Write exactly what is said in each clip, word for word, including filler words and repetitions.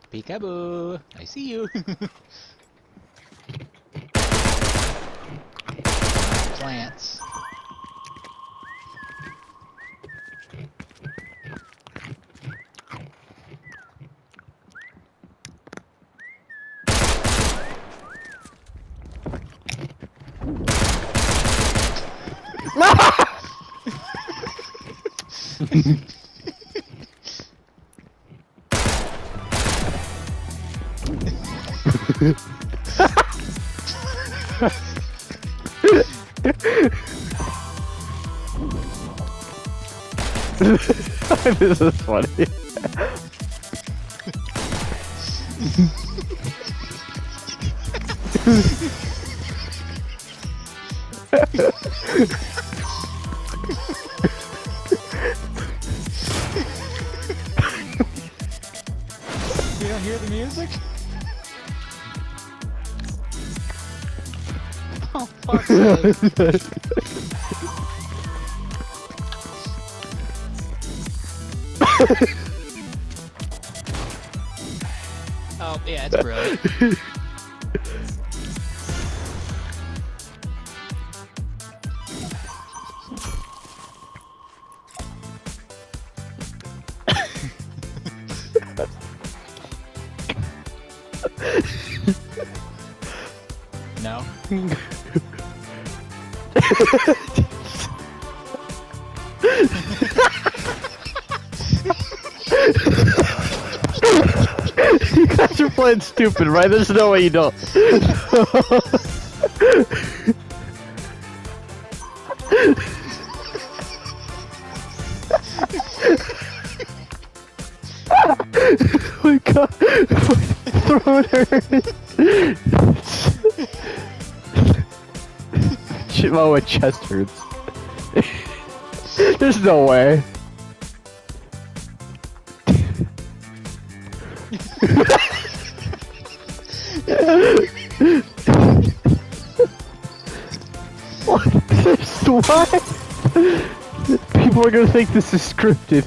Peekaboo! I see you! Plants. This is funny. You don't hear the music? Oh, fuck's sake. Oh, yeah, it's brilliant. No? You guys are playing stupid, right? There's no way you don't. Oh my god. Throw it. Shit, my chest hurts. There's no way. What? What? People are gonna think this is scripted.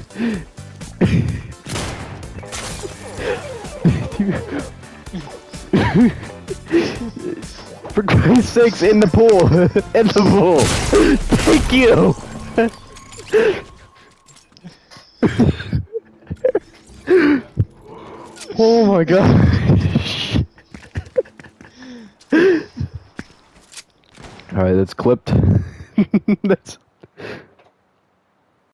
For Christ's sakes, in the pool! In the pool! Thank you! Oh my gosh. Alright, that's clipped. That's